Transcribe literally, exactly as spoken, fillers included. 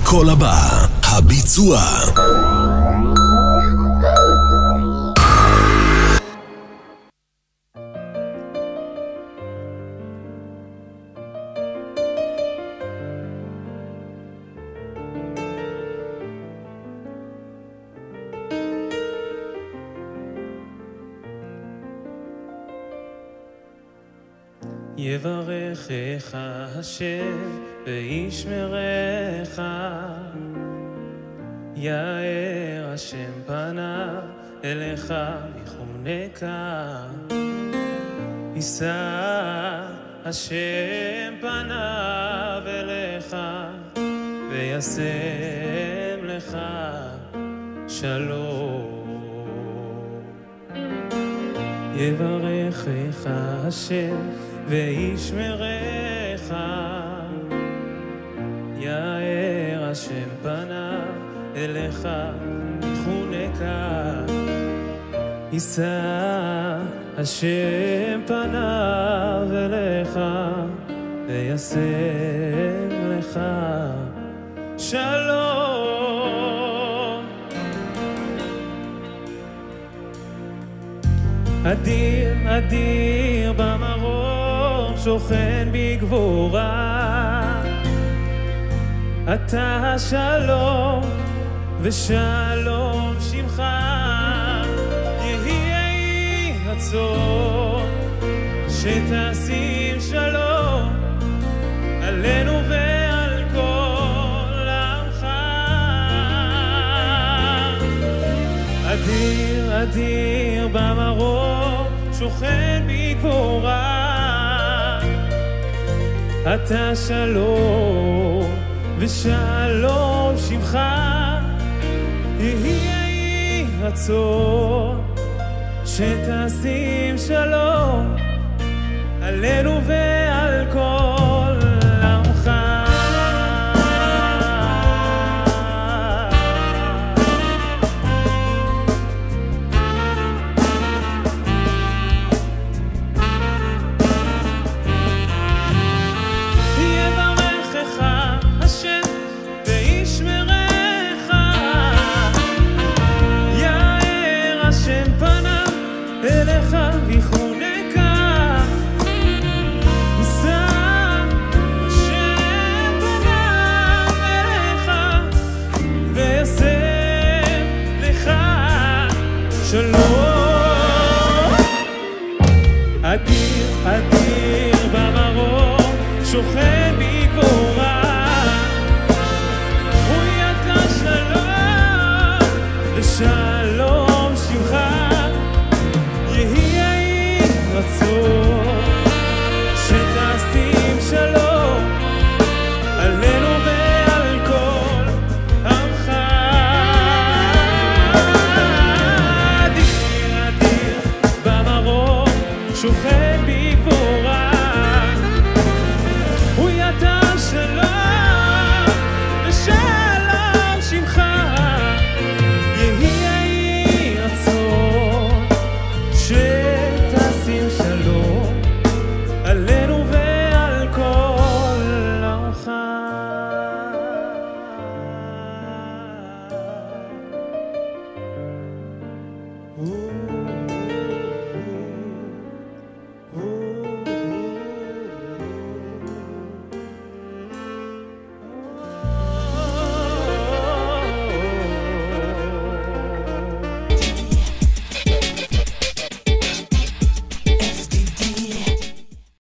הקול הבא, הביצוע. יברכך השם וישמרך, יאר השם פניו אליך ויחונקה, יישא השם פניו אליך וישם לך שלום. יברכך השם וישמרך, יאר השם פניו אליך ויחונקה, יישא השם פניו אליך וישם לך שלום. אדיר אדיר במרום שוכן בגבורה, אתה שלום ושלום שמך, יהי רצון שתשים שלום עלינו ועל כל עמך. אדיר אדיר במרום שוכן בגבורה, אתה שלום ושלום שמך, יהי רצון שתשים שלום עלינו ועל